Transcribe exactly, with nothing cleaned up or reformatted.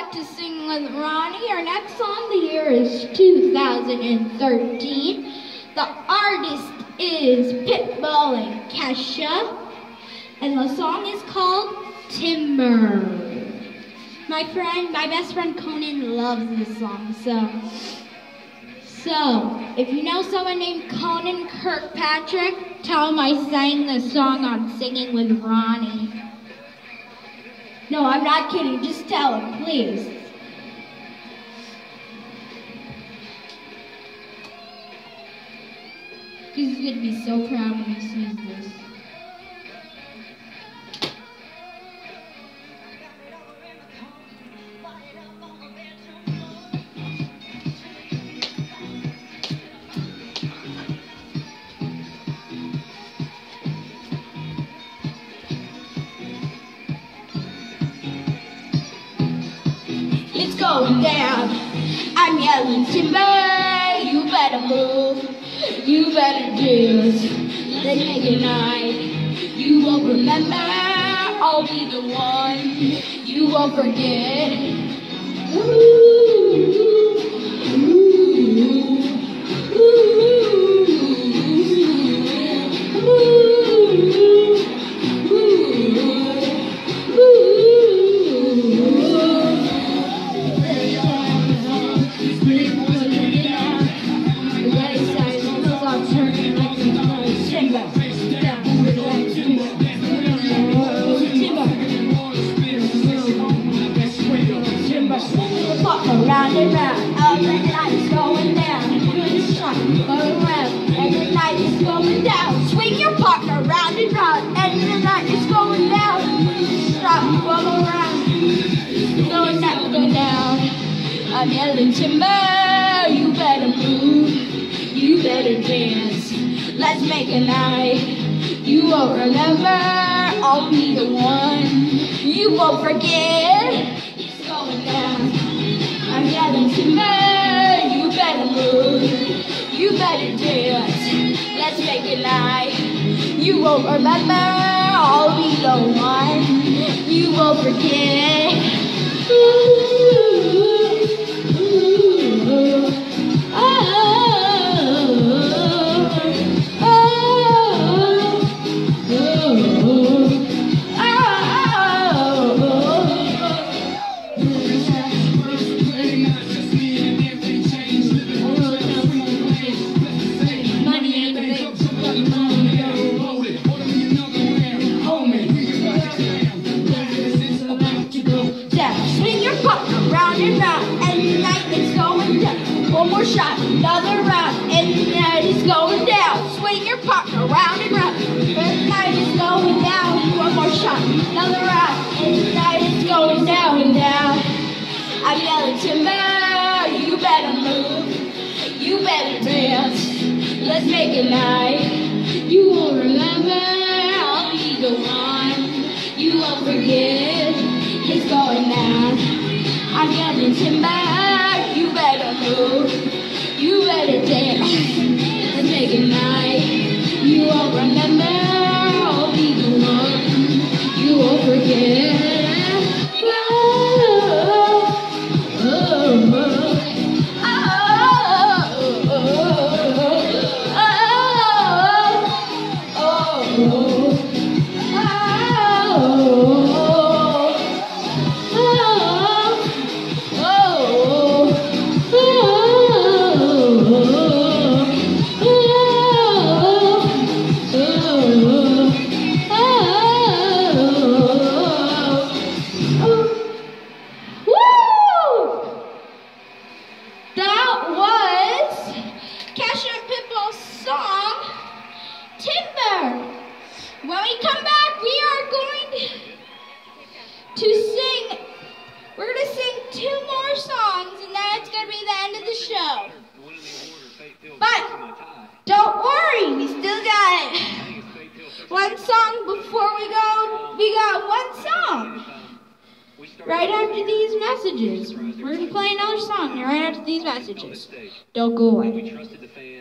back to Sing with Ronnie. Our next song of the year is two thousand thirteen. The artist is Pitbull and Kesha, and the song is called Timber. My friend, my best friend Conan loves this song, so... So, if you know someone named Conan Kirkpatrick, tell him I sang this song on Singing with Ronnie. No, I'm not kidding. Just tell him, please. He's going to be so proud when he sees this. It's going down. I'm yelling timber. You better move. You better dance. Let's make a night. You won't remember. I'll be the one. You won't forget. Ooh, ooh, ooh, ooh. Round and round, oh, the night is going down. Good shot, go around, and the night is going down. Swing your partner round and round, and the night is going down. Stop, go around, going down, go down. I'm yelling timber, you better move, you better dance. Let's make a night, you won't remember, I'll be the one. You won't forget, it's going down. I'm yelling timber, you better move, you better dance. Let's make a night, you won't remember, I'll be the one. You won't forget. Ooh, ooh, oh, oh, oh, oh. One more shot, another round, and the night is going down. Swing your partner round and round, the night is going down. One more shot, another round, and the night is going down and down. I'm yelling timber, you better move, you better dance. Let's make a night, you won't remember, I'll be the one. You won't forget, it's going down. I'm yelling timber, you better move, you better dance. Let's make a night, you won't remember, I'll be the one. You won't forget. Oh, oh, oh. When we come back, we are going to sing, we're going to sing two more songs, and then it's going to be the end of the show. But don't worry, we still got one song before we go. We got one song right after these messages. We're going to play another song right after these messages. Don't go away.